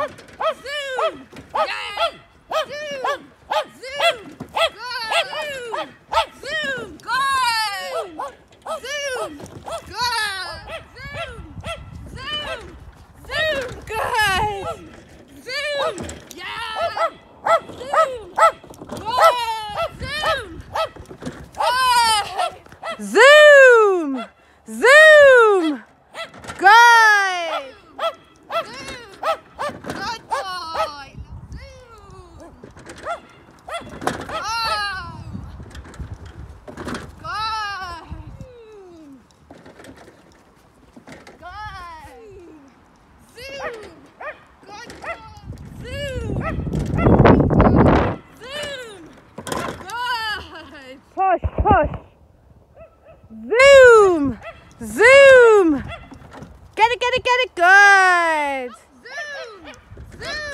Zoom! Yay! Zoom! Zoom! Zoom! Go! Zoom! Go! Zoom! Zoom! Guys! Zoom! Yeah! Zoom! Go! Zoom! Go! Zoom! Zoom! Guys! Good boy! Zoom! Push, push. Zoom! Zoom! Get it, get it, get it. Good. Zoom! Zoom!